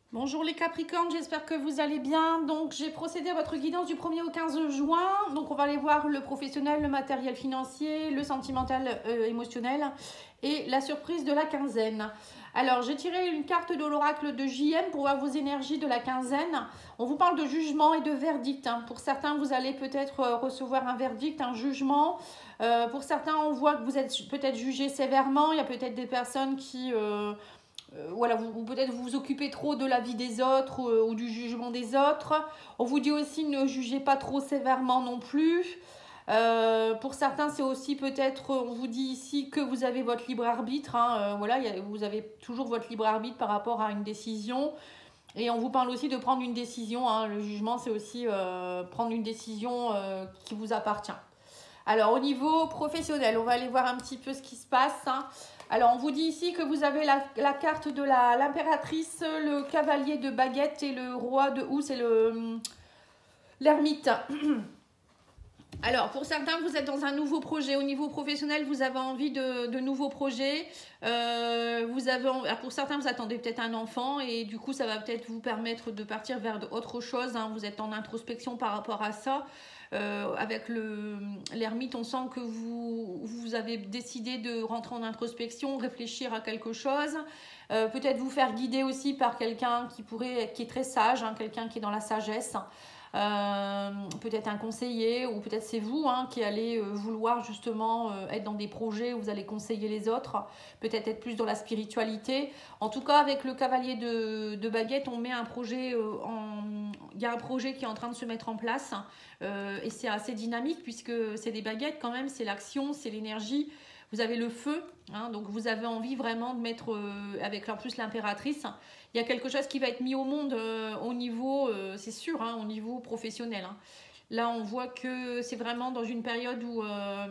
Bonjour les Capricornes, j'espère que vous allez bien. Donc j'ai procédé à votre guidance du 1er au 15 juin. Donc on va aller voir le professionnel, le matériel financier, le sentimental émotionnel et la surprise de la quinzaine. Alors j'ai tiré une carte de l'oracle de JM pour voir vos énergies de la quinzaine. On vous parle de jugement et de verdict. Pour certains, vous allez peut-être recevoir un verdict, un jugement. Pour certains, on voit que vous êtes peut-être jugé sévèrement. Il y a peut-être des personnes qui... voilà, vous peut-être vous occupez trop de la vie des autres ou du jugement des autres. On vous dit aussi ne jugez pas trop sévèrement non plus. Pour certains, c'est aussi peut-être, on vous dit ici que vous avez votre libre arbitre. Voilà, vous avez toujours votre libre arbitre par rapport à une décision. Et on vous parle aussi de prendre une décision. Le jugement, c'est aussi prendre une décision qui vous appartient. Alors, au niveau professionnel, on va aller voir un petit peu ce qui se passe. Alors, on vous dit ici que vous avez la carte de l'impératrice, le cavalier de baguette et le roi de housse et l'ermite. Alors, pour certains, vous êtes dans un nouveau projet. Au niveau professionnel, vous avez envie de nouveaux projets. Pour certains, vous attendez peut-être un enfant et du coup, ça va peut-être vous permettre de partir vers autre chose. Vous êtes en introspection par rapport à ça. Avec l'ermite, on sent que vous avez décidé de rentrer en introspection, réfléchir à quelque chose. Peut-être vous faire guider aussi par quelqu'un qui est très sage, quelqu'un qui est dans la sagesse. Peut-être un conseiller ou peut-être c'est vous qui allez vouloir justement être dans des projets où vous allez conseiller les autres, peut-être être plus dans la spiritualité. En tout cas, avec le cavalier de baguette, on met un projet il y a un projet qui est en train de se mettre en place et c'est assez dynamique puisque c'est des baguettes quand même, c'est l'action, c'est l'énergie. Vous avez le feu, donc vous avez envie vraiment de mettre, avec en plus l'impératrice, il y a quelque chose qui va être mis au monde au niveau, c'est sûr, au niveau professionnel. Là, on voit que c'est vraiment dans une période où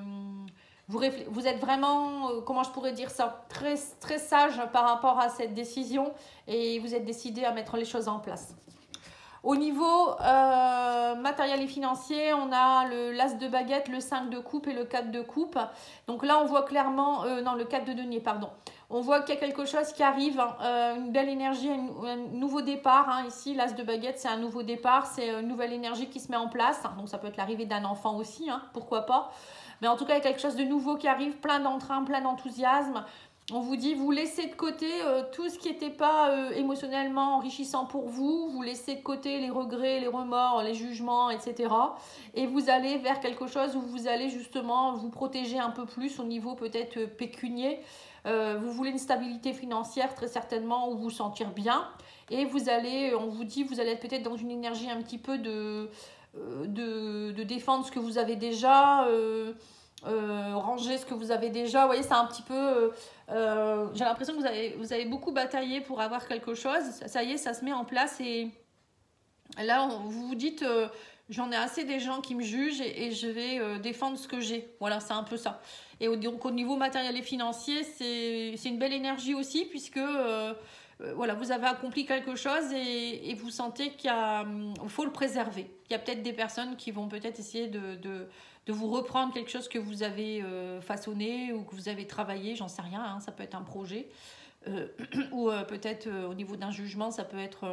vous êtes vraiment, comment je pourrais dire ça, très, très sage par rapport à cette décision et vous êtes décidé à mettre les choses en place. Au niveau matériel et financier, on a l'as de baguette, le 5 de coupe et le 4 de coupe. Donc là, on voit clairement, non, le 4 de denier, pardon. On voit qu'il y a quelque chose qui arrive, une belle énergie, un nouveau départ. Ici, l'as de baguette, c'est un nouveau départ, c'est une nouvelle énergie qui se met en place. Donc ça peut être l'arrivée d'un enfant aussi, pourquoi pas. Mais en tout cas, il y a quelque chose de nouveau qui arrive, plein d'entrain, plein d'enthousiasme. On vous dit, vous laissez de côté tout ce qui n'était pas émotionnellement enrichissant pour vous. Vous laissez de côté les regrets, les remords, les jugements, etc. Et vous allez vers quelque chose où vous allez justement vous protéger un peu plus au niveau peut-être pécunier. Vous voulez une stabilité financière très certainement où vous sentir bien. Et vous allez, on vous dit, vous allez être peut-être dans une énergie un petit peu de défendre ce que vous avez déjà. Ranger ce que vous avez déjà. Vous voyez, c'est un petit peu... j'ai l'impression que vous avez beaucoup bataillé pour avoir quelque chose. Ça y est, ça se met en place. Et là, vous vous dites, j'en ai assez des gens qui me jugent et je vais défendre ce que j'ai. Voilà, c'est un peu ça. Et donc, au niveau matériel et financier, c'est une belle énergie aussi puisque... voilà, vous avez accompli quelque chose et vous sentez qu'il faut le préserver. Il y a peut-être des personnes qui vont peut-être essayer de vous reprendre quelque chose que vous avez façonné ou que vous avez travaillé, j'en sais rien, ça peut être un projet. Ou peut-être au niveau d'un jugement, ça peut être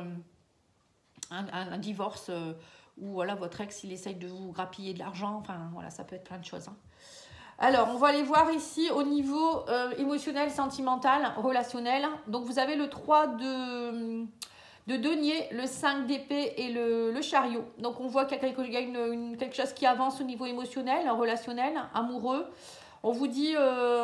un divorce où voilà, votre ex il essaye de vous grappiller de l'argent, enfin voilà, ça peut être plein de choses. Alors, on va aller voir ici au niveau émotionnel, sentimental, relationnel. Donc, vous avez le 3 de denier, le 5 d'épée et le chariot. Donc, on voit qu'il y a quelque chose qui avance au niveau émotionnel, relationnel, amoureux. On vous dit,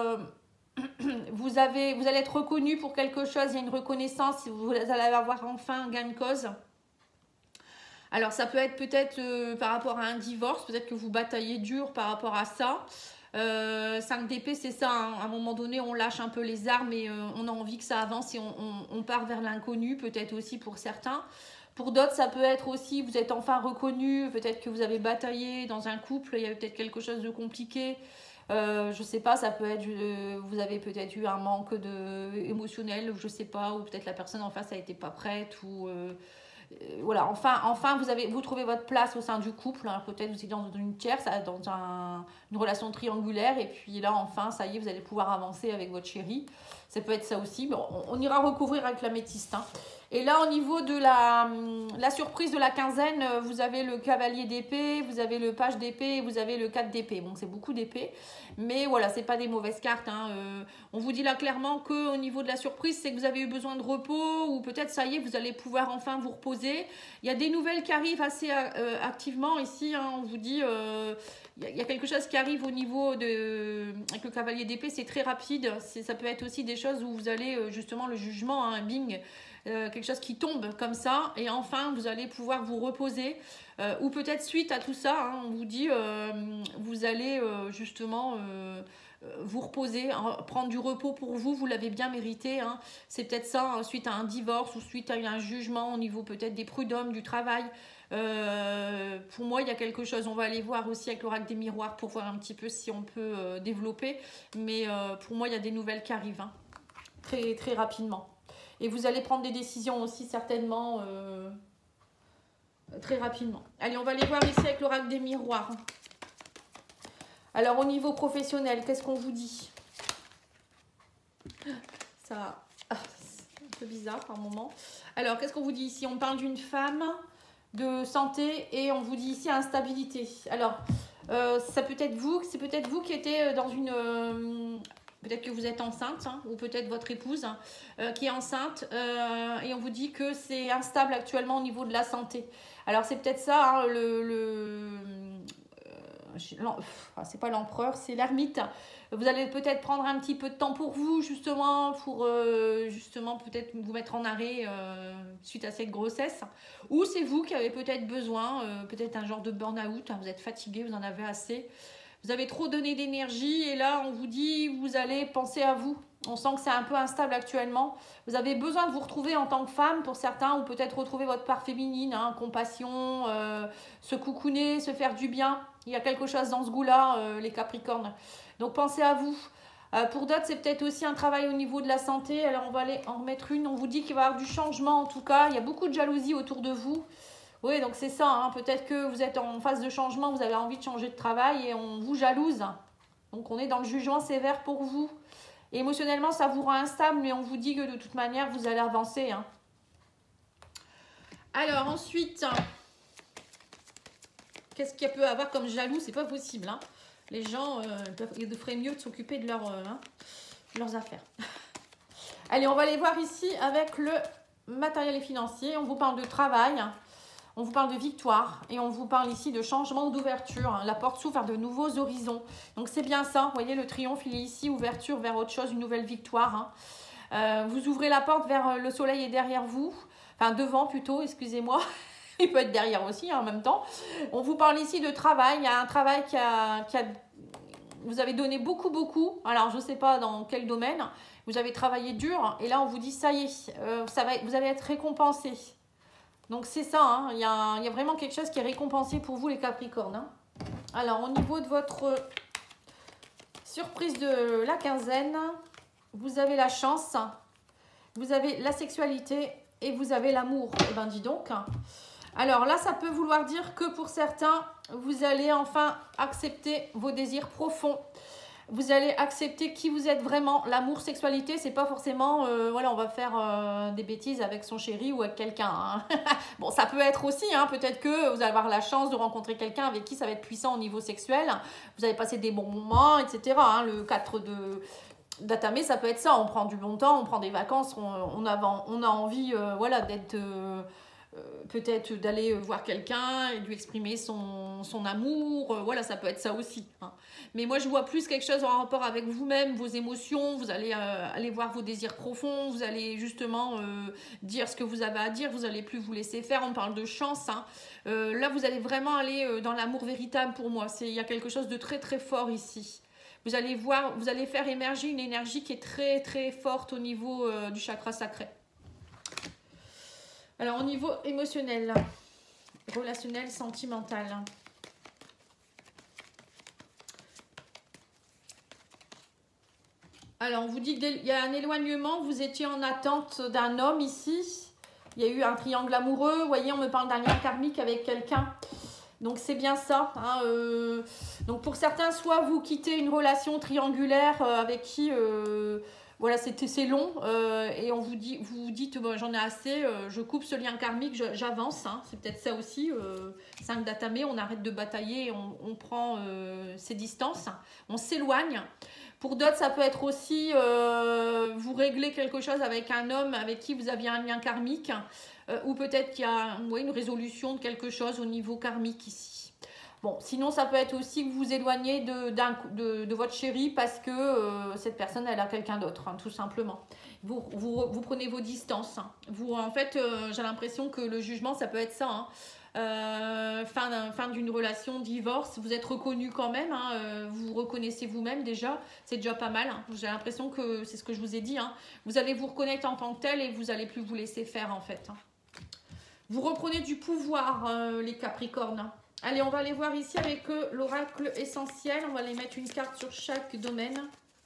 vous allez être reconnu pour quelque chose, il y a une reconnaissance, vous allez avoir enfin un gain de cause. Alors, ça peut être peut-être par rapport à un divorce, peut-être que vous bataillez dur par rapport à ça. 5 d'épée, c'est ça, à un moment donné on lâche un peu les armes et on a envie que ça avance et on part vers l'inconnu, peut-être aussi pour certains. Pour d'autres, ça peut être aussi, vous êtes enfin reconnu, peut-être que vous avez bataillé dans un couple, il y avait peut-être quelque chose de compliqué. Je sais pas, ça peut être, vous avez peut-être eu un manque émotionnel, je sais pas, ou peut-être la personne en face a été pas prête, ou... voilà, enfin vous trouvez votre place au sein du couple. Peut-être vous êtes dans une tierce, dans une relation triangulaire, et puis là enfin ça y est, vous allez pouvoir avancer avec votre chéri. Ça peut être ça aussi, mais on ira recouvrir avec l'améthyste. Et là, au niveau de la surprise de la quinzaine, vous avez le cavalier d'épée, vous avez le page d'épée et vous avez le 4 d'épée. Bon, c'est beaucoup d'épée, mais voilà, c'est pas des mauvaises cartes. Hein. On vous dit là clairement qu'au niveau de la surprise, c'est que vous avez eu besoin de repos ou peut-être ça y est, vous allez pouvoir enfin vous reposer. Il y a des nouvelles qui arrivent assez activement ici. Hein. On vous dit, il y a quelque chose qui arrive au niveau de... Avec le cavalier d'épée, c'est très rapide. Ça peut être aussi des choses où vous allez justement le jugement, hein, bing. Quelque chose qui tombe comme ça et enfin vous allez pouvoir vous reposer ou peut-être suite à tout ça, hein, on vous dit vous allez justement vous reposer, hein, prendre du repos pour vous, vous l'avez bien mérité, hein. C'est peut-être ça, hein, suite à un divorce ou suite à un jugement au niveau peut-être des prud'hommes, du travail. Pour moi il y a quelque chose, on va aller voir aussi avec l'oracle des miroirs pour voir un petit peu si on peut développer, mais pour moi il y a des nouvelles qui arrivent, hein, très, très rapidement. Et vous allez prendre des décisions aussi certainement très rapidement. Allez, on va aller voir ici avec l'oracle des miroirs. Alors, au niveau professionnel, qu'est-ce qu'on vous dit? Ça, c'est un peu bizarre par moment. Alors, qu'est-ce qu'on vous dit ici? On parle d'une femme, de santé et on vous dit ici instabilité. Alors, ça peut être vous, c'est peut-être vous qui étiez dans une... peut-être que vous êtes enceinte, hein, ou peut-être votre épouse qui est enceinte et on vous dit que c'est instable actuellement au niveau de la santé. Alors c'est peut-être ça, hein, c'est pas l'empereur, c'est l'ermite. Vous allez peut-être prendre un petit peu de temps pour vous justement, pour justement peut-être vous mettre en arrêt suite à cette grossesse. Ou c'est vous qui avez peut-être besoin, peut-être un genre de burn-out, hein, vous êtes fatigué, vous en avez assez. Vous avez trop donné d'énergie et là, on vous dit, vous allez penser à vous. On sent que c'est un peu instable actuellement. Vous avez besoin de vous retrouver en tant que femme pour certains ou peut-être retrouver votre part féminine, hein, compassion, se coucouner, se faire du bien. Il y a quelque chose dans ce goût-là, les Capricornes. Donc, pensez à vous. Pour d'autres, c'est peut-être aussi un travail au niveau de la santé. Alors, on va aller en remettre une. On vous dit qu'il va y avoir du changement en tout cas. Il y a beaucoup de jalousie autour de vous. Oui, donc c'est ça, hein. Peut-être que vous êtes en phase de changement, vous avez envie de changer de travail et on vous jalouse. Donc on est dans le jugement sévère pour vous. Et émotionnellement, ça vous rend instable, mais on vous dit que de toute manière, vous allez avancer, hein. Alors ensuite, qu'est-ce qu'il peut y avoir comme jaloux? C'est pas possible, hein. Les gens, ils feraient mieux de s'occuper de leurs affaires. Allez, on va aller voir ici avec le matériel et financier. On vous parle de travail. On vous parle de victoire et on vous parle ici de changement ou d'ouverture. La porte s'ouvre vers de nouveaux horizons. Donc c'est bien ça. Vous voyez, le triomphe, il est ici, ouverture vers autre chose, une nouvelle victoire, hein. Vous ouvrez la porte vers le soleil est derrière vous. Enfin, devant plutôt, excusez-moi. Il peut être derrière aussi, hein, en même temps. On vous parle ici de travail. Il y a un travail vous avez donné beaucoup. Alors, je ne sais pas dans quel domaine. Vous avez travaillé dur. Et là, on vous dit, ça y est, vous allez être récompensé. Donc c'est ça, hein. Il y a vraiment quelque chose qui est récompensé pour vous les Capricornes, hein. Alors au niveau de votre surprise de la quinzaine, vous avez la chance, vous avez la sexualité et vous avez l'amour. Eh ben dis donc. Alors là, ça peut vouloir dire que pour certains, vous allez enfin accepter vos désirs profonds. Vous allez accepter qui vous êtes vraiment. L'amour, sexualité, c'est pas forcément, voilà, on va faire des bêtises avec son chéri ou avec quelqu'un, hein. Bon, ça peut être aussi, hein, peut-être que vous allez avoir la chance de rencontrer quelqu'un avec qui ça va être puissant au niveau sexuel. Vous allez passer des bons moments, etc. Hein. Le 4 d'Atame, ça peut être ça. On prend du bon temps, on prend des vacances, on a envie, voilà, d'être... peut-être d'aller voir quelqu'un et lui exprimer son amour, voilà, ça peut être ça aussi, hein. Mais moi je vois plus quelque chose en rapport avec vous-même, vos émotions, vous allez aller voir vos désirs profonds, vous allez justement dire ce que vous avez à dire, vous allez plus vous laisser faire, on parle de chance, hein. Là vous allez vraiment aller dans l'amour véritable pour moi, il y a quelque chose de très très fort ici. Vous allez voir, vous allez faire émerger une énergie qui est très très forte au niveau du chakra sacré. Alors, au niveau émotionnel, relationnel, sentimental. Alors, on vous dit qu'il y a un éloignement, vous étiez en attente d'un homme ici. Il y a eu un triangle amoureux, vous voyez, on me parle d'un lien karmique avec quelqu'un. Donc, c'est bien ça, hein, donc, pour certains, soit vous quittez une relation triangulaire avec qui... voilà, c'est long et on vous dit, vous vous dites bon, j'en ai assez, je coupe ce lien karmique, j'avance, hein, c'est peut-être ça aussi. 5 datamés, on arrête de batailler, et on prend ses distances, on s'éloigne. Pour d'autres, ça peut être aussi vous réglez quelque chose avec un homme avec qui vous aviez un lien karmique ou peut-être qu'il y a une résolution de quelque chose au niveau karmique ici. Bon, sinon, ça peut être aussi que vous vous éloignez de votre chéri parce que cette personne, elle a quelqu'un d'autre, hein, tout simplement. Vous prenez vos distances. Hein. En fait, j'ai l'impression que le jugement, ça peut être ça. Hein. Fin d'une relation, divorce, vous êtes reconnu quand même. Hein, vous reconnaissez vous-même déjà. C'est déjà pas mal. Hein. J'ai l'impression que c'est ce que je vous ai dit. Hein. Vous allez vous reconnaître en tant que tel et vous n'allez plus vous laisser faire, en fait. Hein. Vous reprenez du pouvoir, les Capricornes. Allez, on va aller voir ici avec l'oracle essentiel. On va aller mettre une carte sur chaque domaine.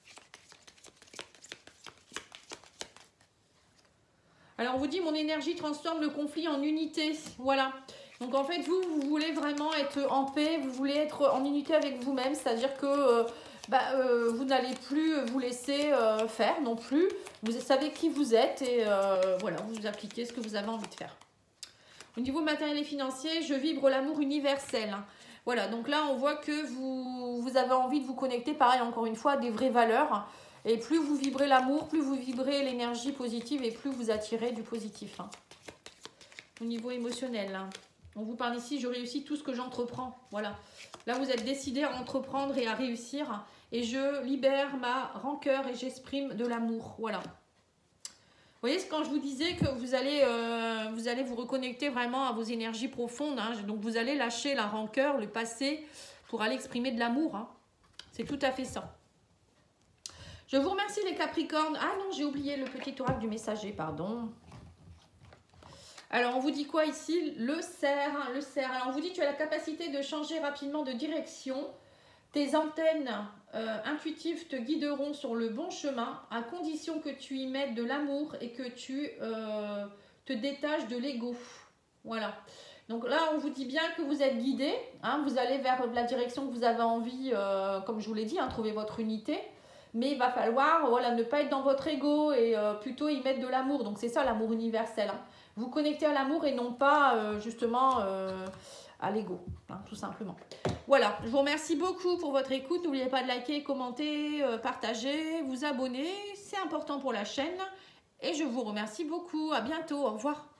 Alors, on vous dit, mon énergie transforme le conflit en unité. Voilà. Donc, en fait, vous voulez vraiment être en paix. Vous voulez être en unité avec vous-même. C'est-à-dire que vous n'allez plus vous laisser faire non plus. Vous savez qui vous êtes et voilà, vous appliquez ce que vous avez envie de faire. Au niveau matériel et financier, je vibre l'amour universel. Voilà, donc là, on voit que vous avez envie de vous connecter, pareil, encore une fois, à des vraies valeurs. Et plus vous vibrez l'amour, plus vous vibrez l'énergie positive et plus vous attirez du positif. Hein. Au niveau émotionnel, hein. On vous parle ici, je réussis tout ce que j'entreprends. Voilà. Là, vous êtes décidé à entreprendre et à réussir. Et je libère ma rancœur et j'exprime de l'amour. Voilà. Vous voyez, quand je vous disais que vous allez vous reconnecter vraiment à vos énergies profondes. Hein, donc, vous allez lâcher la rancœur, le passé, pour aller exprimer de l'amour. Hein. C'est tout à fait ça. Je vous remercie les Capricornes. Ah non, j'ai oublié le petit oracle du messager, pardon. Alors, on vous dit quoi ici? Le cerf. Le cerf. Alors, on vous dit que tu as la capacité de changer rapidement de direction. Tes antennes intuitives te guideront sur le bon chemin à condition que tu y mettes de l'amour et que tu te détaches de l'ego. Voilà. Donc là, on vous dit bien que vous êtes guidé. Hein, vous allez vers la direction que vous avez envie, comme je vous l'ai dit, hein, trouver votre unité. Mais il va falloir ne pas être dans votre ego et plutôt y mettre de l'amour. Donc c'est ça l'amour universel. Hein. Vous connectez à l'amour et non pas justement à l'ego, hein, tout simplement. Voilà, je vous remercie beaucoup pour votre écoute. N'oubliez pas de liker, commenter, partager, vous abonner. C'est important pour la chaîne. Et je vous remercie beaucoup. À bientôt. Au revoir.